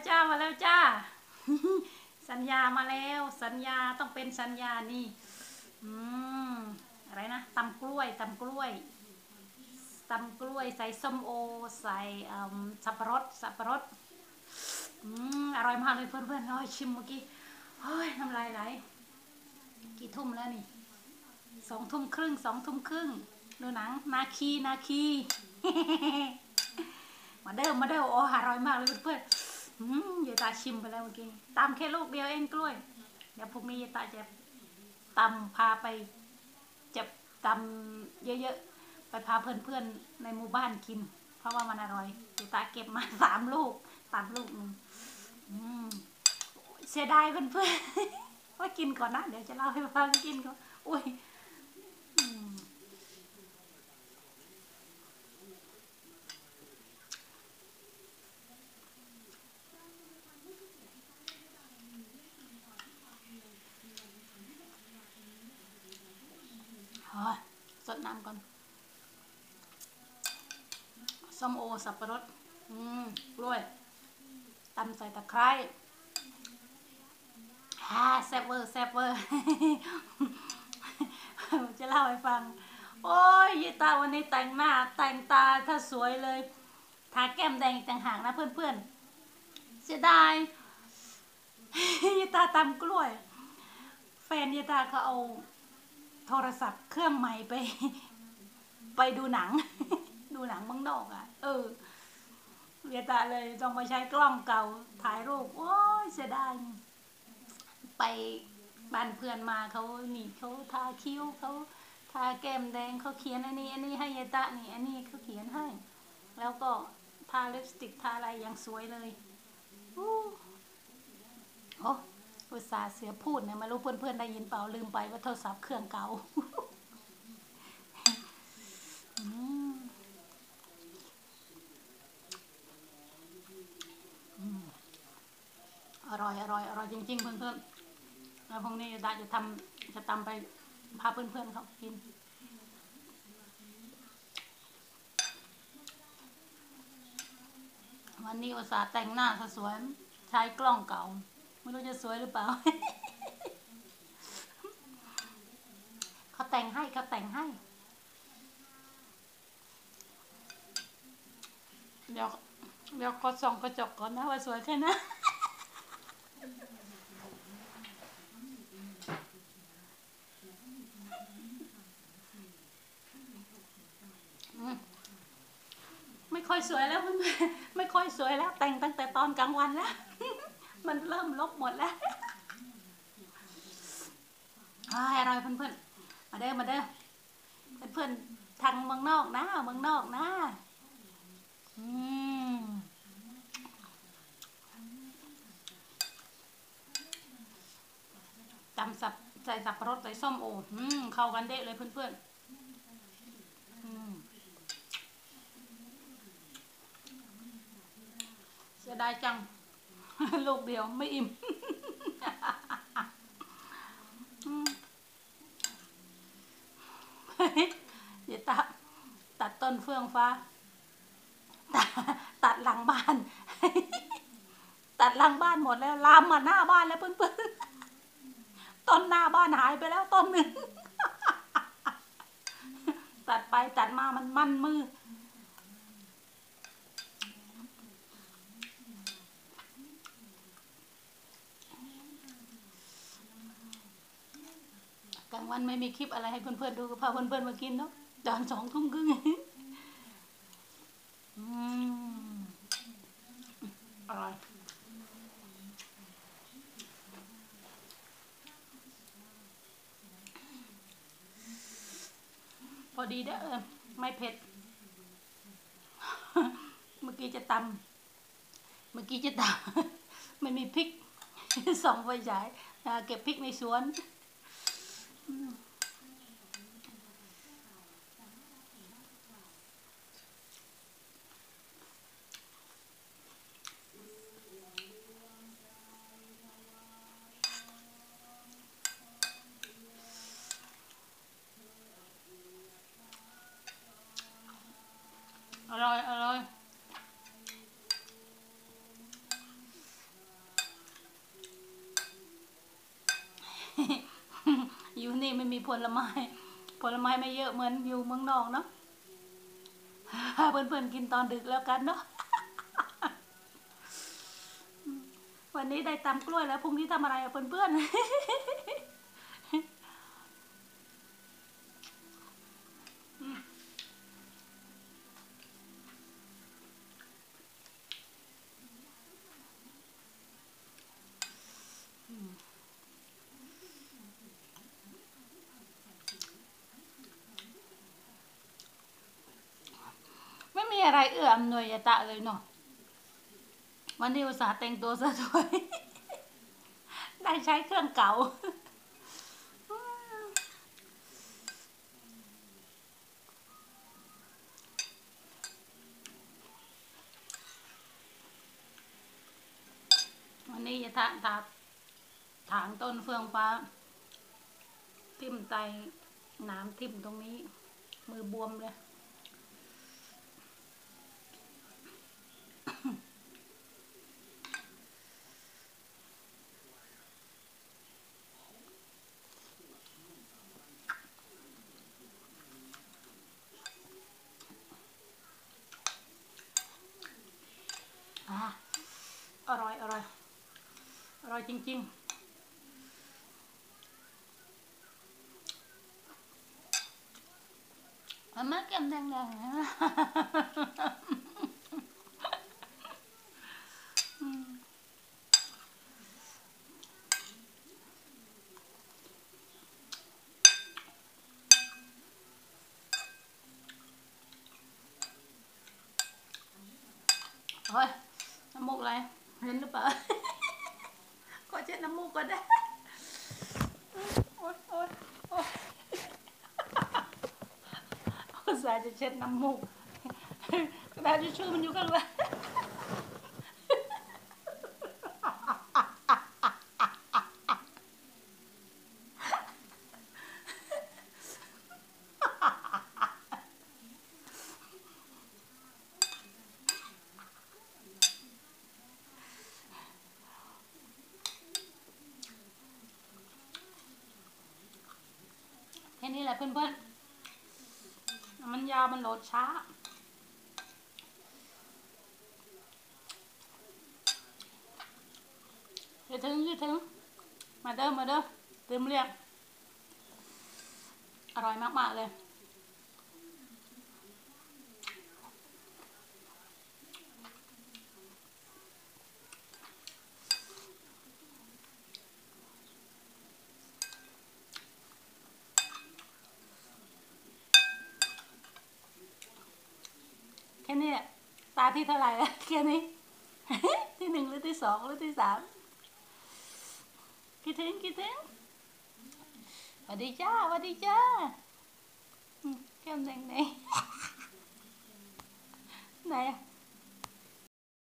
จ้ามาแล้วจ้าสัญญามาแล้วสัญญาต้องเป็นสัญญานี่อืมอะไรนะตำกล้วยตำกล้วยตำกล้วยใส่ส้มโอใส่สับปะรดสับปะรดอร่อยมากเลยเพื่อนๆเฮ้ยชิมเมื่อกี้เฮ้ยน้ำลายไหลกี่ทุ่มแล้วนี่2 ทุ่มครึ่ง2 ทุ่มครึ่งดูหนังนาคีนาคีมาเดิมมาเดิมโอ้อร่อยมากเลยเพื่อนๆยายตาชิมไปแล้วเมื่อกี้ตำแค่ลูกเดียวเองกล้วยเดี๋ยวพรุ่งนี้ยายตาจะตำพาไปจะตำเยอะๆไปพาเพื่อนๆในหมู่บ้านกินเพราะว่ามันอร่อยยายตาเก็บมา3 ลูกตัดลูกหนึ่งเสียดายเพื่อนๆว่ากินก่อนนะเดี๋ยวจะเล่าให้ฟังกินก่อนอุ้ยสดน้ำก่อนส้มโอสับปะรดกล้วยตำใส่ตะไคร้แซ่บเวอร์แซ่บเวอร์จะเล่าให้ฟังโอ้ยยายตาวันนี้แต่งหน้าแต่งตาถ้าสวยเลยทาแก้มแดงต่างหากนะเพื่อนๆเสียดายยายตาตำกล้วยแฟนยายตาเขาเอาโทรศัพท์เครื่องใหม่ไปดูหนังดูหนังเมืองนอกอ่ะเรียตาเลยต้องมาใช้กล้องเก่าถ่ายรูปโอ้ยเสียดายไปบ้านเพื่อนมาเขานี่เขาทาคิ้วเขาทาแก้มแดงเขาเขียนอันนี้ให้ยายตานี่อันนี้เขาเขียนให้แล้วก็ทาลิปสติกทาอะไรอย่างสวยเลยโอ้อุตส่าห์เสียพูดเนี่ยไม่รู้เพื่อนๆได้ยินเปล่าลืมไปว่าโทรศัพท์เครื่องเก่าอร่อยอร่อยอร่อยจริงๆเพื่อนๆแล้วพรุ่งนี้ดาจะทำไปพาเพื่อนๆเขากินวันนี้อุตส่าห์แต่งหน้าสวยใช้กล้องเก่าไม่รู้จะสวยหรือเปล่าเขาแต่งให้เขาแต่งให้เดี๋ยวก็ส่องกระจกก่อนนะว่าสวยแค่ไหนไม่ค่อยสวยแล้วเพื่อนไม่ค่อยสวยแล้วแต่งตั้งแต่ตอนกลางวันแล้วมันเริ่มลบหมดแล้วอะไรเพื่อนๆมาเด้อมาเด้อเพื่อนๆทางเมืองนอกนะเมืองนอกนะจำสับใส่สับปะรดใส่ส้มโอเข้ากันเด้เลยเพื่อนๆเสียดายจังลูกเดียวไม่อิ่มเดี๋ยวตัดต้นเฟื่องฟ้าตัดหลังบ้านตัดหลังบ้านหมดแล้วลามมาหน้าบ้านแล้วเพื่อนๆต้นหน้าบ้านหายไปแล้วต้นหนึ่งตัดไปตัดมามันมือกลางวันไม่มีคลิปอะไรให้เพื่อนๆดูก็พาเพื่อนๆมากินเนาะตอน2 ทุ่มครึ่งอร่อยพอดีเด้อไม่เผ็ดเมื่อกี้จะตำไม่มีพริกส่องไฟฉายเก็บพริกในสวนอร่อยอร่อยอยู่นี่ไม่มีผลไม้ไม่เยอะเหมือนอยู่เมืองนอกเนาะเพื่อนๆกินตอนดึกแล้วกันเนาะวันนี้ได้ตำกล้วยแล้วพรุ่งนี้ทำอะไรเพื่อนๆไม่มีอะไรเอื้ออำนวยยะตะเลยเนาะวันนี้อุตส่าห์แต่งตัวสวยได้ใช้เครื่องเก่าวันนี้จะถางต้นเฟืองฟ้าทิ่มไตน้ำทิ่มตรงนี้มือบวมเลยอร่อยอร่อยอร่อยจริงๆมาแก้มแดงๆนะโอ้ยน้ำมูกอะไรเห็นหรือเปล่าขอเช็ดน้ำมูกก่อนได้โอ๊ยโอ๊ยโอ๊ยอุตส่าห์จะเช็ดน้ำมูกกระดาษทิชชู่มันอยู่ข้างหลังแค่นี้แหละเพื่อนๆมันยาวมันโหลดช้าคิดถึงมาเด้อตื่มเรียกอร่อยมากๆเลยแค่นี้แหละตาที่เท่าไหร่แล้วแค่นี้ ที่หนึ่งหรือที่สองหรือที่สามคิดถึงสวัสดีจ้าแก้มแดงไหนอะ